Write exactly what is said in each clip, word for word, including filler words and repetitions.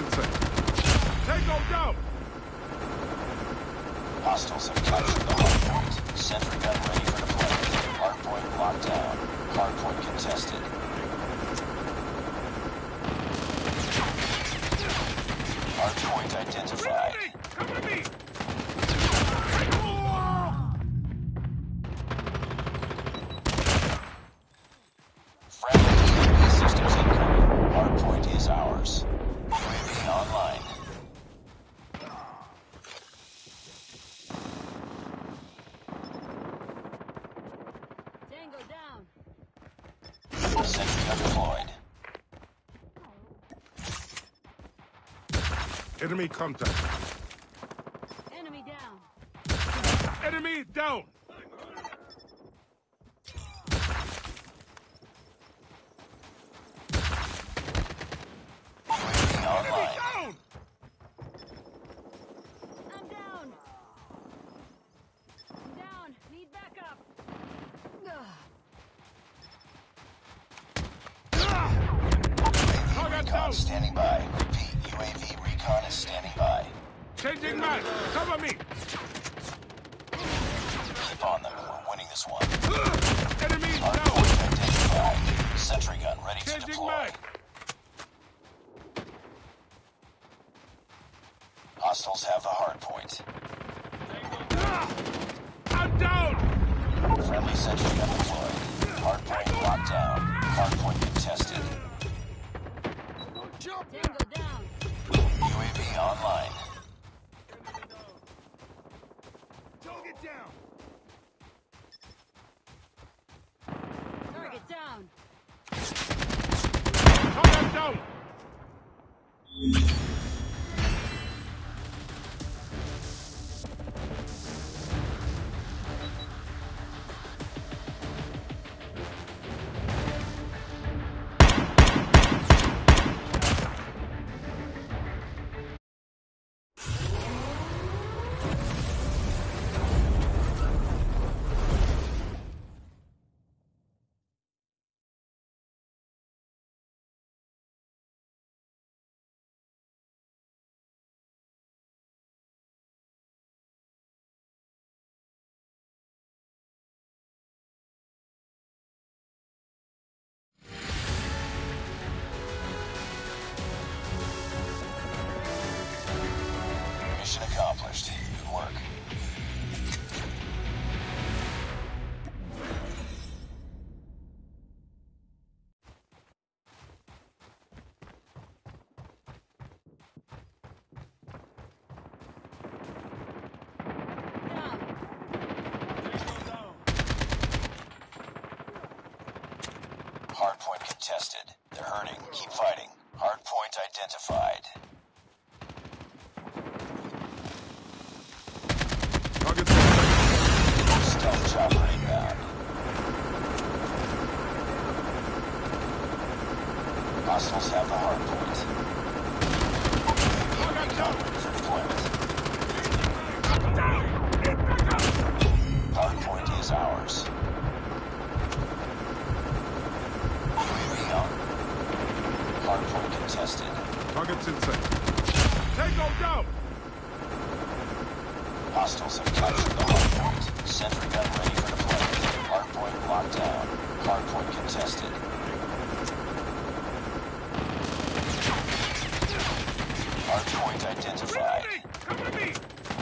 inside. Tango down! Hostiles have captured the hardpoint. Sentry gun ready for deployment. Hardpoint locked down. Hardpoint contested. Hardpoint identified. Come with me! Friendly U A V systems incoming. Hardpoint is ours. U A V online. Tango down. Sentry gun deployed. Enemy contact. Enemy down. Enemy down! U A V online. Down! I'm down. I'm down. Need backup. Target Recon down! standing by. Repeat, U A V recon is standing by. Changing mag! Cover me! Keep on them. We're winning this one. Enemy down! Hardpoint identified. Sentry gun ready to Changing deploy. mag! Hostiles have the hardpoint. I'm down! Friendly sentry gun deployed. Hardpoint locked down. Hardpoint contested. Tango down. U A V online. Target down! Target down. Target down! Mission accomplished. Good work. Down. Hardpoint contested. They're hurting. Keep fighting. Hardpoint identified. Target down! Stealth chopper inbound. Hostiles have the hardpoint. Target down! For deployment. Down! Get back up! Hardpoint is ours. U A V on. Hardpoint contested. Target's inside. Tango down! Hostiles have captured the hardpoint. Sentry gun ready for deployment. Hardpoint locked down. Hardpoint contested. Hardpoint identified. Reloading! Come with me!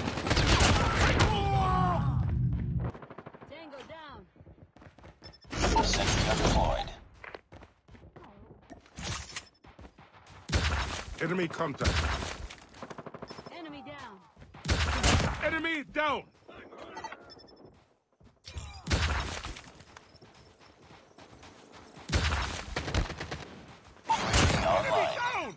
Tango down. Sentry gun deployed. Enemy contact. Enemy down. Enemy down! Online. Down!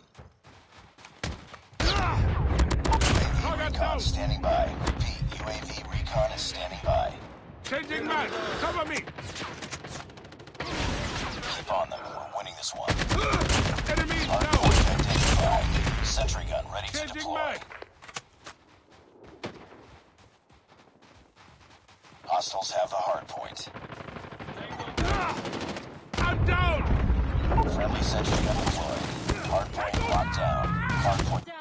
Target Recon down! standing by. Repeat, U A V recon is standing by. Changing mag! Cover me! Keep on them. We're winning this one. Enemy down! Hardpoint identified. Sentry gun ready to Changing deploy. mag! Hostiles have the hardpoint. I'm down! Friendly sentry gun deployed. Hardpoint locked down. Hardpoint